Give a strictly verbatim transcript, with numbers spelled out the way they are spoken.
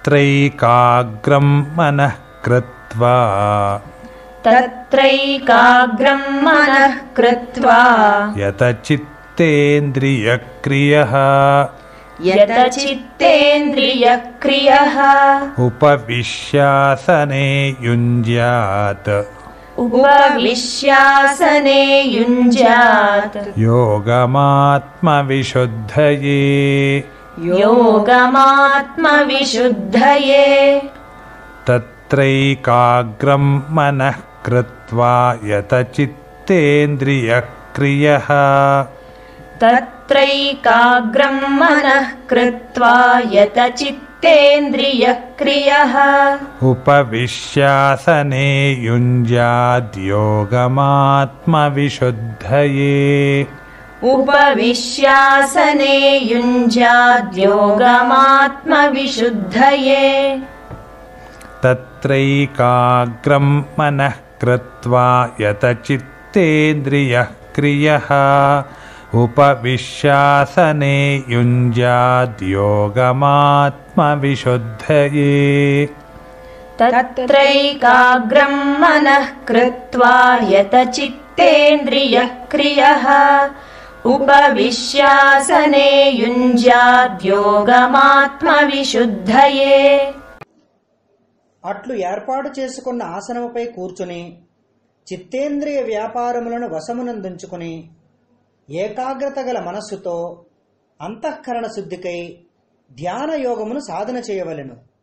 तत्रैकाग्रं मनः कृत्वा तत्रैकाग्रं मनः कृत्वा यतचित्तेन्द्रियक्रियः यतचित्तेन्द्रियक्रियः उपविश्यासने युञ्ज्यात् उपविश्यासने युञ्ज्यात् योगमात्मविशुद्धये योगमात्मविशुद्धये तत्रैकाग्रं मनः कृत्वा यतचित्तेन्द्रियक्रियः तत्रैकाग्रं मनः कृत्वा यतचित्तेन्द्रियक्रियः उपविश्यासने युञ्ज्याद्योगमात्मविशुद्धये उपविश्यासने युञ्ज्याद्योगमात्मविशुद्धये तत्रैकाग्रं मनः कृत्वा यतचित्तेन्द्रियक्रियः उपविश्यासने युञ्ज्याद्योगमात्मविशुद्धये तत्रैकाग्रं मनः कृत्वा यतचित्तेन्द्रियक्रियः उपविश्यासने युञ्ज्याद्योगमात्मविशుద్ధయే అట్లు ఏర్పాటు చేసుకున్న ఆసనముపై కూర్చుని చిత్తేంద్రియ వ్యాపారములను వశమునందుంచుకుని ఏకాగ్రత గల మనస్సుతో అంతఃకరణ శుద్ధికై ధ్యాన యోగమును సాధన చేయవలెను.